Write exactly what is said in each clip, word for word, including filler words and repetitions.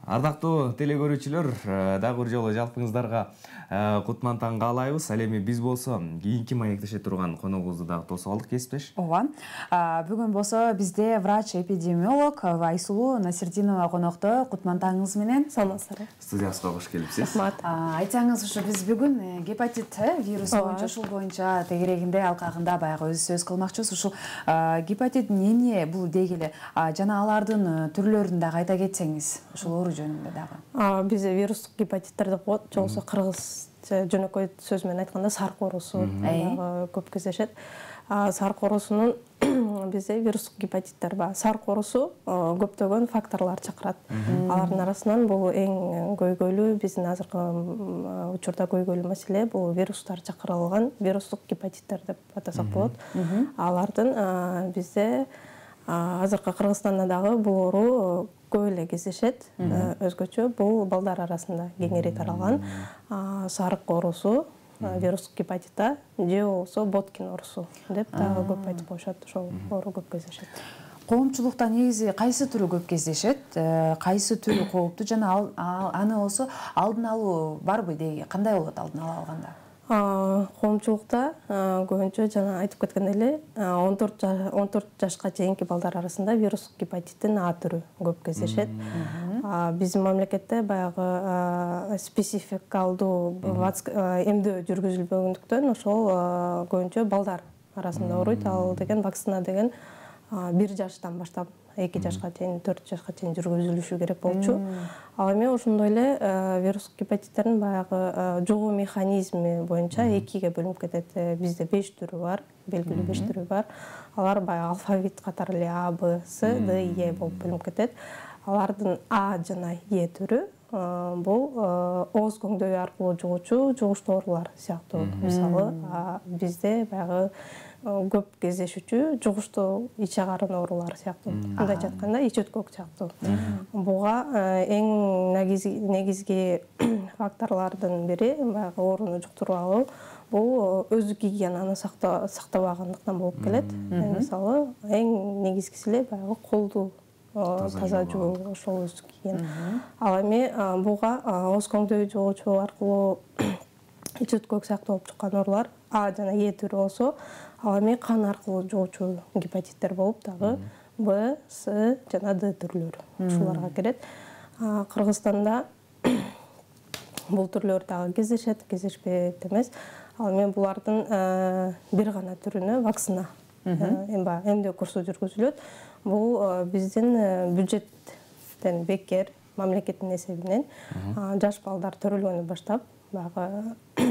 Ардактуу телекөрүүчүлөр, дагы бир жолу жалпыңыздарга кутман таң каалайбыз. Ал эми биз болсо кийинки маектеше турган коногубузду дагы тосуп алдык, кесиптеш. Ооба. Бүгүн болсо бизде врач-эпидемиолог Айсулуу Насирдинова конокто. Кутман таңыңыз менен. Саламатсыздарбы. Студиябызга кош келипсиз. Рахмат. Айтсаңыз, ушу биз бүгүн гепатит вирус боюнча, ушул боюнча тегерегинде алкагында баягы өзү сөз кылмакчыбыз. Ушул гепатит эмне бул дегиле, жана алардын түрлөрүн дагы айта кетсеңиз, ушул оору жөнүндө дагы. Бизде вирустук гепатиттер деп коет, жоксо кыргыз жөнөкөй сөз менен айтканда сарык оорусу дагы көп кездешет. Сарык оорусунун бизде вирустук гепатиттер бар. Сарык оорусу көптөгөн факторлор чакырат. Алардын арасынан бул эң көйгөйлүү, биздин азыркы учурда көйгөйлүү маселе бул вирустар чакырылган вирустук гепатиттер деп атасак болот. Алардын бизде азыркы Кыргызстанда дагы бул оору көп эле кездешет. Өзгөчө бул балдар арасында кеңири таралган сарык оорусу, вирустук гепатита же болбосо Боткин оорусу деп дагы көп айтып коюшат. Ошол оору көп кездешет. Коомчулукта негизи кайсы түрү көп кездешет, кайсы түрү кооптуу жана аны болсо алдын алуу барбы деги, кандай болот алдын ала алганда? Коомчулукта көбүнчө жана айтып кеткендей эле он төрт жашка чейинки балдар арасында вирустук гепатиттин А түрү көп кездешет. Биздин мамлекетте баягы спецификалдуу эмдөө жүргүзүлбөгөндүктөн ошол көбүнчө балдар арасында ооруйт. Ал деген вакцина деген бир жаштан баштап эки жашка чейин, төрт жашка чейин жүргүзүлүшү керек болчу. Ал эми ошондой эле вирустук гепатиттердин баягы жугуу механизми боюнча экиге бөлүнүп кетет. Бизде беш түрү бар, белгилүү беш түрү бар. Алар баягы алфавит катары эле А, Б, С, Д, Е болуп бөлүнүп кетет. Алардын А жана Е түрү бул ооз көңдөйү аркылуу жугуучу жугуштуу оорулар сыяктуу. Мисалы, бизде баягы көп кездешүүчү жугуштуу ич агарын оорулары сыяктуу. Мындайча айтканда, ич өткөк сыяктуу. Буга эң негизги факторлордун бири баягы ооруну жуктуруп алуу бул өздүк гигиенаны сактабагандыктан болуп келет. Мисалы, эң негизгиси эле баягы колду таза жуу, ошол өздүк гигиена. Ал эми буга ооз көңдөй жугуучу аркылуу ич өткөк сыяктуу болуп чыккан оорулар А жана Е түрү болсо, ал эми кан аркылуу жугуучу гепатиттер болуп дагы Б, С жана Д түрлөрү ушуларга кирет. Кыргызстанда бул түрлөр дагы кездешет, кездешпейт эмес. Ал эми булардын бир гана түрүнө вакцина эмдөө курсу жүргүзүлөт. Бул биздин бюджеттен бекер, мамлекеттин эсебинен жаш балдар төрөлгөндөн баштап баягы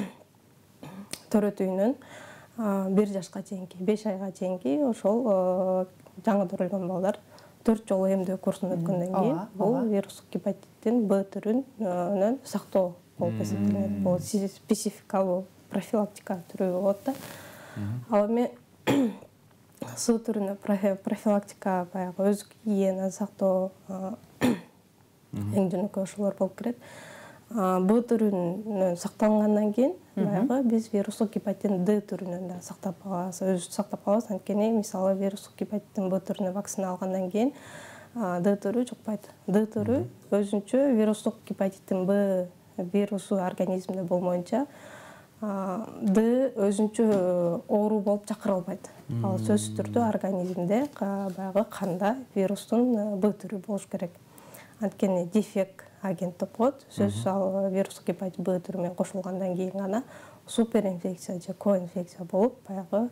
төрөтүүнөн бир жашка чейинки, беш айга чейинки ошол жаңы төрөлгөн балдар төрт жолу эмдөө курсун өткөндөн кийин бул вирустук гепатиттин Б түрүнөн сактоо болуп эсептелет. Бул спецификалуу профилактика түрү болот да. Ал эми С түрүнө профилактика баягы өздүк гигиена сактоо эң жөнөкөй ошолор болуп кирет. Б түрүнөн сакталгандан кийин баягы биз вирустук гепатиттин Д түрүнөн да сактап калабыз, өзүбүздү сактап калабыз. Анткени мисалы вирустук гепатиттин Б түрүнө вакцина алгандан кийин Д түрү жукпайт. Д түрү өзүнчө вирустук гепатиттин Б вирусу организмде болмоюнча Д өзүнчө оору болуп чакырылбайт. Ал сөзсүз түрдө организмде баягы канда вирустун Б түрү болуш керек. Анткени дефект агент деп коет. Сөзсүз ал вирустук гепатит Б түрү менен кошулгандан кийин гана суперинфекция же коинфекция болуп баягы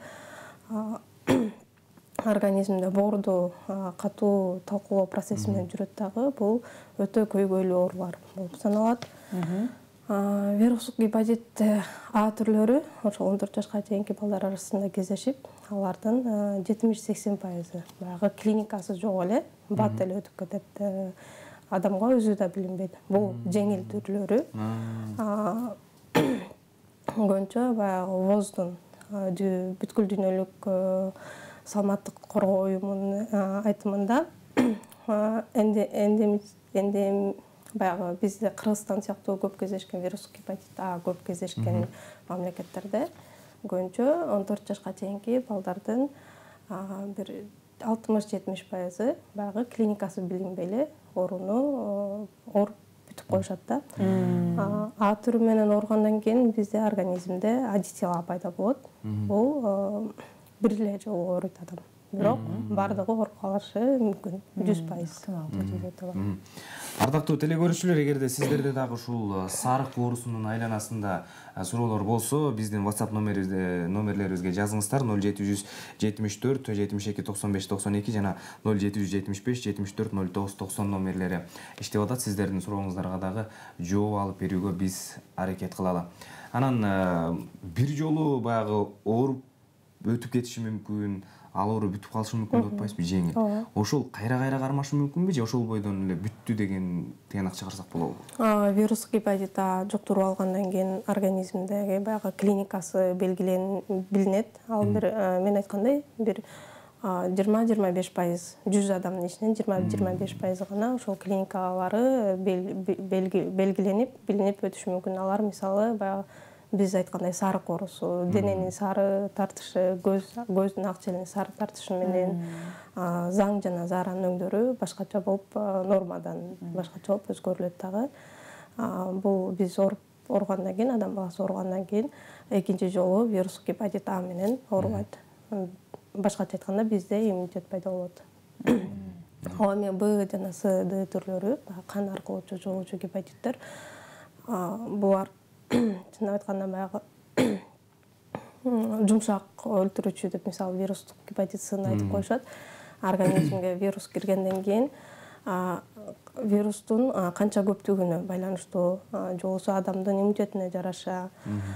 организмде боорду катуу талкуулоо процесси менен жүрөт дагы. Бул өтө көйгөйлүү оорулар болуп саналат. Вирустук гепатит А түрлөрү ошол он төрт жашка чейинки балдар арасында кездешип, алардын жетимиш сексен пайызы баягы клиникасы жок эле, бат эле өтүп кетет. Адамга өзү да билинбейт. Бул жеңил түрлөрү. Көбүнчө баягы ВОЗдун бүткүл дүйнөлүк саламаттык коргоо уюмунун айтымында эндемик баягы бизде Кыргызстан сыяктуу көп кездешкен вирустук гепатит А көп кездешкен мамлекеттерде көбүнчө он төрт жашка чейинки балдардын бир алтымыш жетимиш пайызы баягы клиникасы билинбей эле ооруну ооруп бүтүп коюшат да. А түрү менен ооругандан кийин бизде организмде антитела пайда болот. Бул бир эле жолу ооруйт адам. Бирок баардыгы ооруп калышы мүмкүн. жүз пайыз. Ардактуу телекөрүүчүлөр, эгерде сиздерде дагы ушул сарык оорусунун айланасында суроолор болсо, биздин WhatsApp номерлерибизге жазыңыздар. ноль жети жүз жетимиш төрт жетимиш эки токсон беш токсон эки жана ноль жети жүз жетимиш беш жетимиш төрт ноль тогуз токсон номерлери иштеп атат. Сиздердин сурооңуздарга дагы жооп алып берүүгө биз аракет кылалы. Анан бир жолу баягы ооруп өтүп кетиши мүмкүн, ал оору бүтүп калышы мүмкүн деп атпайсызбы, жеңил. Ошол кайра-кайра кармашы мүмкүнбү же ошол бойдон эле бүттү деген тыянак чыгарсак болобу? Вирус гепатит А жуктуруп алгандан кийин организмдеги баягы клиникасы билинет. Ал бир мен айткандай бир жыйырма жыйырма беш пайыз жүз адамдын ичинен жыйырма жыйырма беш пайызы гана ошол клиникалары белгиленип, билинип өтүшү мүмкүн. Алар мисалы баягы биз айткандай сарык оорусу, дененин сары тартышы, көздүн ак челинин сары тартышы менен заң жана зааранын өңдөрү башкача болуп, нормадан башкача болуп өзгөрүлөт дагы. Бул биз ооругандан кийин, адам баласы ооругандан кийин экинчи жолу вирус гепатит А менен оорубайт. Башкача айтканда бизде иммунитет пайда болот. Ал эми Б жана С, Д түрлөрү, кан аркылуу жугуучу гепатиттер, булар чындап айтканда баягы жумшак өлтүрүүчү деп мисалы вирустук гепатит Сны айтып коюшат. Организмге вирус киргенден кийин вирустун канча көптүгүнө байланыштуу, же болбосо адамдын иммунитетине жараша,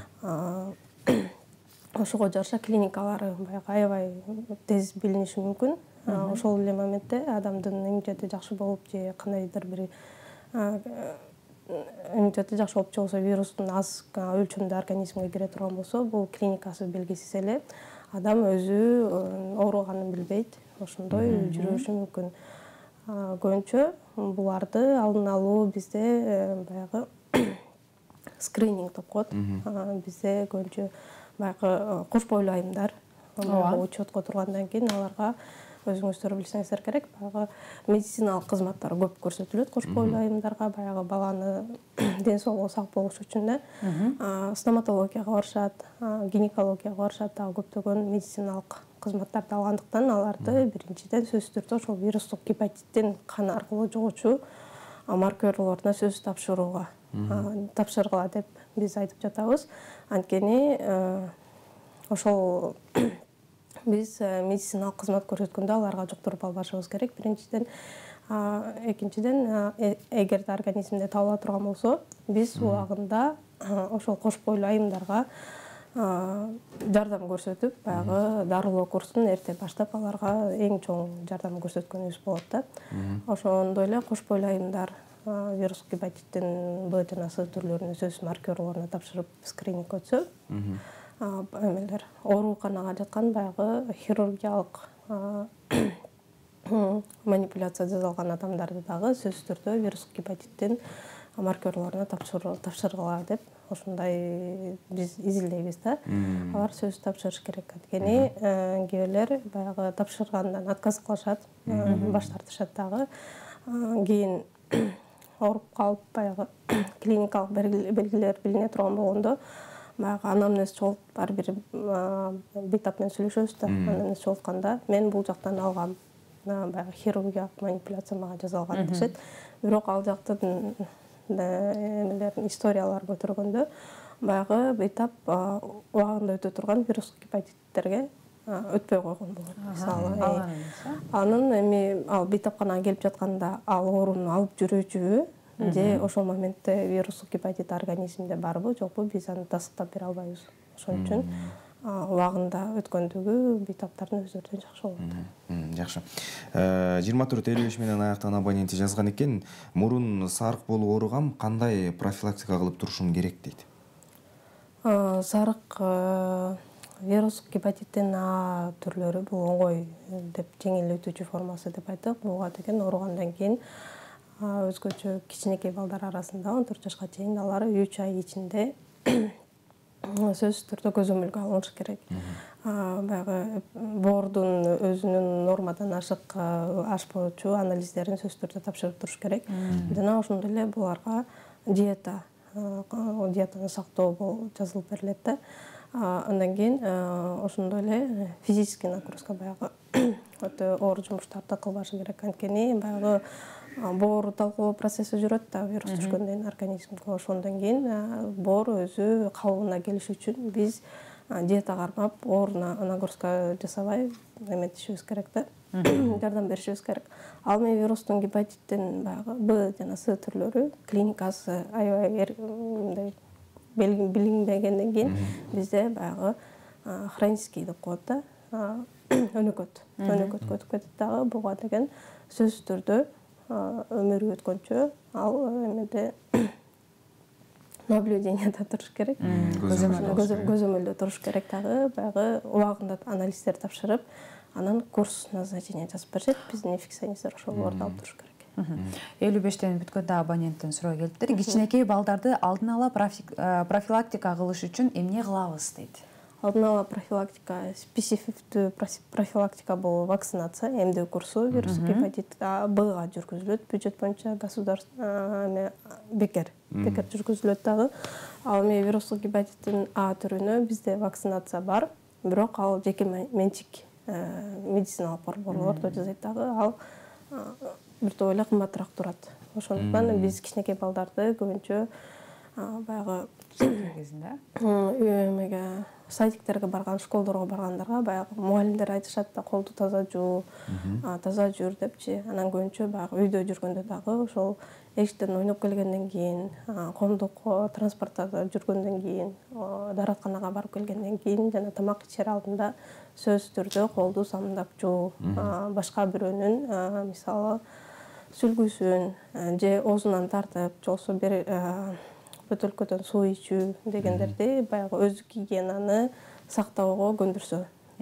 ошого жараша клиникалары баягы аябай тез билиниши мүмкүн. Ошол эле моментте адамдын иммунитети жакшы болуп же кандайдыр бир иммунитети жакшы болуп же болбосо вирустун аз өлчөмдө организмге кире турган болсо, бул клиникасы белгисиз эле адам өзү ооруганын билбейт, ошондой жүрүшү мүмкүн. Көбүнчө буларды алдын алуу бизде баягы скрининг деп коет. Бизде көбүнчө баягы кош бойлуу айымдар учетко тургандан кийин аларга өзүңүздөр билсеңиздер керек, баягы медициналык кызматтар көп көрсөтүлөт кош бойлуу айымдарга, баягы баланы ден соолугу сак болуш үчүн да. Стоматологияга барышат, гинекологияга барышат, дагы көптөгөн медициналык кызматтарды алгандыктан аларды биринчиден сөзсүз түрдө ошол вирустук гепатиттин кан аркылуу жугуучу маркерлоруна сөз тапшырууга тапшыргыла деп биз айтып жатабыз. Анткени ошол биз медициналык кызмат көрсөткөндө аларга жуктуруп албашыбыз керек биринчиден. Экинчиден, эгерде организмде табыла турган болсо, биз убагында ошол кош бойлуу айымдарга жардам көрсөтүп, баягы дарылоо курсун эрте баштап аларга эң чоң жардам көрсөткөнүбүз болот да. Ошондой эле кош бойлуу айымдар вирус гепатиттин Б жана С түрлөрүнө сөз маркерлоруна тапшырып скрининг өтсө, эмелер ооруканага жаткан баягы хирургиялык манипуляция жасалган адамдарды дагы сөзсүз түрдө вирус гепатиттин маркерлоруна тапшыргыла деп ошондой биз изилдейбиз да. Алар сөзсүз тапшырыш керек. Анткени кээбирлер баягы тапшыргандан отказ кылышат, баш тартышат дагы. Кийин ооруп калып баягы клиникалык белгилер билине турган болгондо баягы анамнез чогулуп ар бир бейтап менен сүйлөшөбүз да. Анамнез чогултканда мен бул жактан алгам, баягы хирургиялык манипуляция мага жасалган дешет. Бирок ал жактын эмелерин историялар көтөргөндө баягы бейтап убагында өтө турган вирус гепатиттерге өтпөй койгон болот. Мисалы, анын эми ал бейтапканага келип жатканда ал ооруну алып жүрүүчүбү же ошол моментте вирус гепатит организмде барбы, жокпу, биз аны тастыктап бере албайбыз. Ошон үчүн убагында өткөндүгү бейтаптардын өздөрүнөн жакшы болот. Жакшы. жыйырма төрт элүү беш менен аяктаган абоненти жазган экен, мурун сарык болуп ооругам, кандай профилактика кылып турушум керек дейт. Сарык вирус гепатиттин А түрлөрү бул оңой деп жеңил өтүүчү формасы деп айттык. Буга деген ооругандан кийин өзгөчө кичинекей балдар арасында он төрт жашка чейин алар үч ай ичинде сөзсүз түрдө көзөмөлгө алыныш керек. Баягы боордун өзүнүн нормадан ашык ашпоочу анализдерин сөзсүз түрдө тапшырып туруш керек. Жана ошондой эле буларга диета диетаны сактоо жазылып берилет да. Андан кийин ошондой эле физический нагрузка баягы өтө оор жумуштарды кылбашы керек. Анткени баягы боор талкуу процесси жүрөт да вирус түшкөндөн кийин организмге. Ошондон кийин боор өзү калыбына келиш үчүн биз диета кармап, оор нагрузка жасабай эметишибиз керек да. Жардам беришибиз керек. Ал эми вирустун гепатиттин баягы Б жана С түрлөрү клиникасы аябай мындай билинбегенден кийин бизде баягы хронический деп коет да. Өнөкөт. Өнөкөткө өтүп кетет дагы. Буга деген сөзсүз түрдө өмүрү өткөнчө ал эмеде наблюдениеда туруш керек. Көзөмөлдө туруш керек дагы. Баягы убагында анализдер тапшырып, анан курс назначение жазып беришет. Биздин инфекционисттер ошолорду алып туруш керек. элүү бештен бүткөндө абоненттен суроо келиптир. Кичинекей балдарды алдын ала профилактика кылыш үчүн эмне кылабыз дейт. Алдын ала профилактика, спецификтүү профилактика бул вакцинация, эмдөө курсу вирус гепатит Бга жүргүзүлөт. Бюджет боюнча государство бекер бекер жүргүзүлөт дагы. Ал эми вирустук гепатиттин А түрүнө бизде вакцинация бар, бирок ал жеке менчик медициналык борборлордо жасайт дагы. Ал бир топ эле кымбатыраак турат. Ошондуктан биз кичинекей балдарды көбүнчө баягы кезинде эмеге садиктерге барган, школдорго баргандарга баягы мугалимдер айтышат да, колду таза жуу, таза жүр депчи. Анан көбүнчө баягы үйдө жүргөндө дагы ошол эшиктен ойноп келгенден кийин, коомдук транспорттарда жүргөндөн кийин, дааратканага барып келгенден кийин жана тамак ичер алдында сөзсүз түрдө колду самындап жуу, башка бирөөнүн мисалы сүлгүсүн же оозунан тартып, же болбосо бир бөтөлкөдөн суу ичүү дегендерди баягы өздүк гигиенаны сактоого көндүрсө.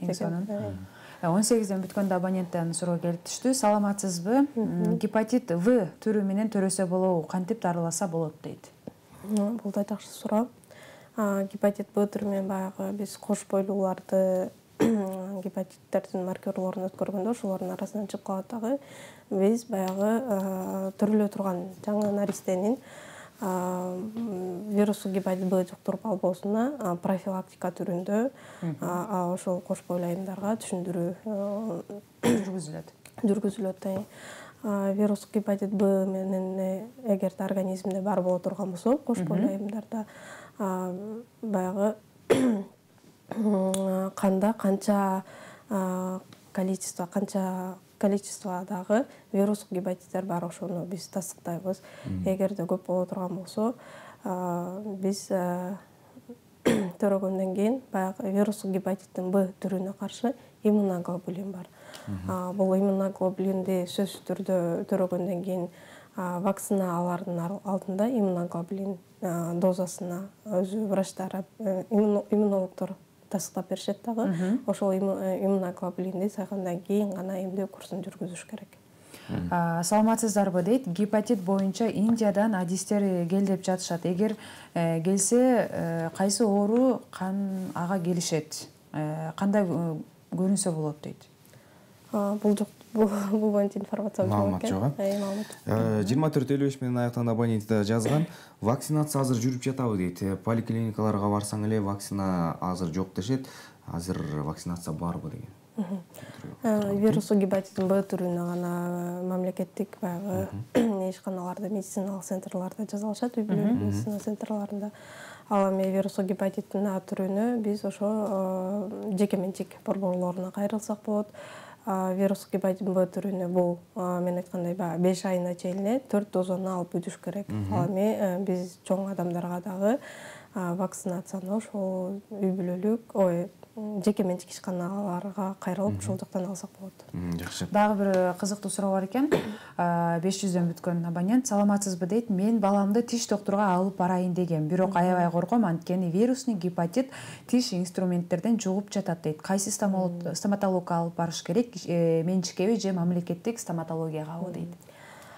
он сегизден бүткөндө абоненттен суроо келип түштү. Саламатсызбы? Гепатит В түрү менен төрөсө болобу? Кантип дарыласа болот дейт. Бул да жакшы суроо. Гепатит Б түрү менен баягы биз кош бойлууларды гепатиттердин маркерлорун өткөргөндө ошолордун арасынан чыгып калат дагы. Биз баягы төрөлө турган жаңы наристенин вирустук гепатит Б жуктуруп албоосуна профилактика түрүндө ошол кош бойлуу айымдарга түшүндүрүү жүргүзүлөт. Жүргүзүлөт. Вирустук гепатит Б менен эгерде организмде бар боло турган болсо, кош бойлуу айымдарда баягы канда канча количество, канча количестводагы вирустук гепатиттер бар, ошону биз тастыктайбыз. Эгерде көп боло турган болсо, биз төрөгөндөн кийин баягы вирустук гепатиттин Б түрүнө каршы иммуноглобулин бар. Бул иммуноглобулинди сөзсүз түрдө төрөгөндөн кийин вакцина алардын алдында иммуноглобулин дозасына өзү врачтар, иммунологдор тастыктап беришет дагы. Ошол иммуноглобулинди сайгандан кийин гана эмдөө курсун жүргүзүш керек. Саламатсыздарбы дейт. Гепатит боюнча Индиядан адистер кел деп жатышат. Эгер келсе, кайсы оору кан ага келишет? Кандай көрүнсө болот дейт. Бул жок, бул боюнча информация маалымат жок. жыйырма төрт элүү беш менен аяктаган абонент жазган. Вакцинация азыр жүрүп жатабы дейт. Поликлиникаларга барсаң эле вакцина азыр жок дешет. Азыр вакцинация барбы деген. Вирустук гепатиттин Б түрүнө гана мамлекеттик баягы ишканаларда, медициналык центрларда жазылышат, үй бүлөлүк медицина центрларында. Ал эми вирустук гепатиттин А түрүнө биз ошо жеке менчик борборлоруна кайрылсак болот. Вирустук гепатит Б түрүнө бул мен айткандай баягы беш айына чейин төрт дозаны алып өтүш керек. Ал эми биз чоң адамдарга дагы вакцинацияны ошол үй бүлөлүк, ой, жеке менчик ишканаларга кайрылып ошол жактан алсак болот. Жакшы. Дагы бир кызыктуу суроо бар экен. беш жүздөн бүткөн абонент. Саламатсызбы дейт. Мен баламды тиш доктурга алып барайын дегем, бирок аябай корком, анткени вирусный гепатит тиш инструменттерден жугуп жатат дейт. Кайсы стоматологга алып барыш керек? Менчикеби же мамлекеттик стоматологиягабы дейт.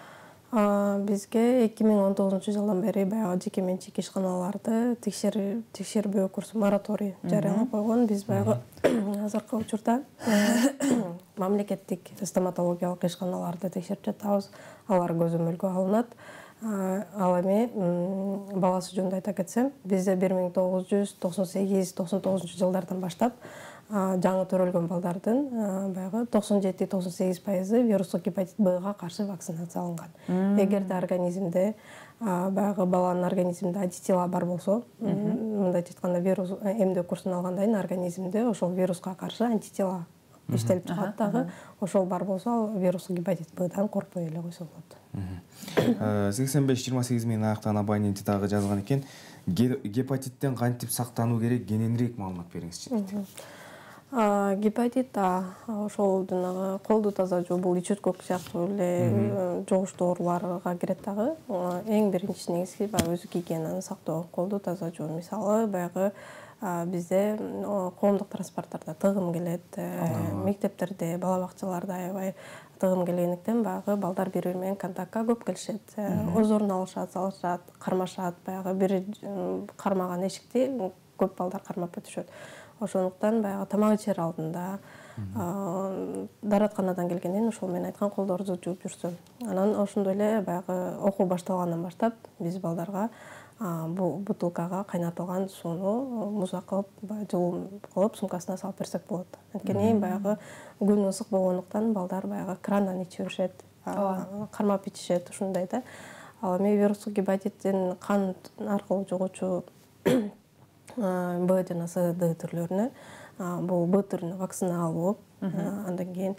Бизге эки миң он тогузунчу жылдан бери баягы жеке менчик ишканаларды текшербөө курсу мораторий жарыялап койгон. Биз баягы азыркы учурда мамлекеттик стоматологиялык ишканаларды текшерип жатабыз. Алар көзөмөлгө алынат. Ал эми баласы жөнүндө айта кетсем, бизде бир миң тогуз жүз токсон сегиз токсон тогузунчу жылдардан баштап жаңы төрөлгөн балдардын баягы токсон жети токсон сегиз пайызы вирустук гепатит Б-га каршы вакцинация алынган. Эгерде организмде баягы баланын организминде антитела бар болсо, мындай айтканда вирус эмдөө курсун алгандан кийин организмде ошол вируска каршы антитела иштелип чыгат дагы. Ошол бар болсо, ал вирустук гепатит Б-дан коркпой эле койсо болот. сексен беш жыйырма сегиз миң аяктаган абоненти дагы жазган экен. Гепатиттен кантип сактануу керек, кененирээк маалымат бериңизчи дейт. Гепатит ошол жанагы колду таза жуу, бул ич өткөк сыяктуу эле жугуштуу ооруларга кирет дагы. Эң биринчи негизги баягы өзү гигиенаны сактоо, колду таза жуу. Мисалы баягы бизде коомдук транспорттарда тыгым келет, мектептерде, бала бакчаларда аябай тыгым келгендиктен баягы балдар бири-бири менен контактка көп келишет. Озорун алышат, салышат, кармашат, баягы бир кармаган эшикти көп балдар кармап өтүшөт. Ошондуктан баягы тамак ичер алдында даратканадан келгенден кийин ошол мен айткан колдорубузду жууп жүрсүн. Анан ошондой эле баягы окуу башталгандан баштап биз балдарга бул бутылкага кайнатылган сууну музак кылып, жылуу кылып сумкасына салып берсек болот. Анткени баягы күн ысык болгондуктан балдар баягы крандан ичип беришет, кармап ичишет, ушундай да. Ал эми вирустук гепатиттин кан аркылуу жугуучу Б жана С Д түрлөрүнө бул Б түрүнө вакцина алып, андан кийин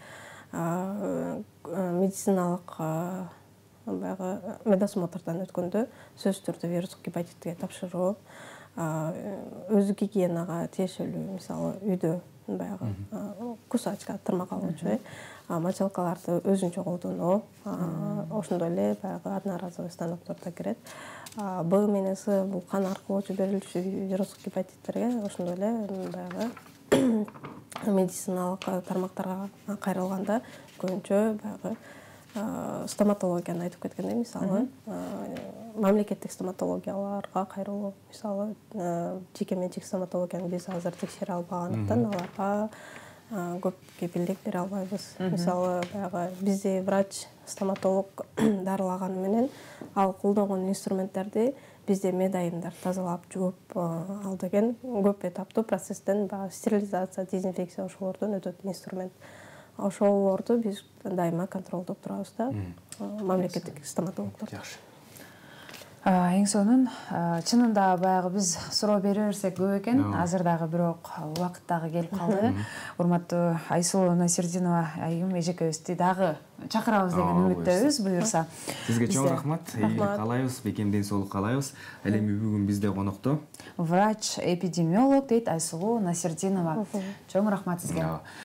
медициналык баягы медосмотрдан өткөндө сөзсүз түрдө вирустук гепатитке тапшыруу, өзү гигиенага тиешелүү, мисалы үйдө баягы кусачка, тырмак алуучу, мочалкаларды өзүнчө колдонуу, ошондой эле баягы одноразовый станоктор кирет. Б менен С бул кан аркылуу берилүүчү вирустук гепатиттерге ошондой эле баягы медициналык тармактарга кайрылганда көбүнчө баягы стоматологияны айтып кеткенде, мисалы мамлекеттик стоматологияларга кайрылуу, мисалы жеке менчик стоматологияны биз азыр текшере албагандыктан аларга көп кепилдик бере албайбыз. Мисалы баягы бизде врач, стоматолог дарылаганы менен ал колдонгон инструменттерди бизде медайымдар тазалап жууп ал деген көп этаптуу процесстен стерилизация, дезинфекция ошолордон өтөт инструмент. Ошолорду биз дайыма контролдоп турабыз да, мамлекеттик стоматологдор. Жакшы. Эң сонун чынында баягы биз суроо бере берсек көп экен. Азыр дагы бирок убакыт дагы келип калды. Урматтуу Айсулуу Насирдинова айым эжекебизди дагы чакырабыз деген үмүттөбүз, буюрса. Сизге чоң рахмат. Ийгилик каалайбыз, бекем ден соолук каалайбыз. Ал эми бүгүн бизде конокто врач-эпидемиолог дейт Айсулуу Насирдинова. Чоң рахмат сизге.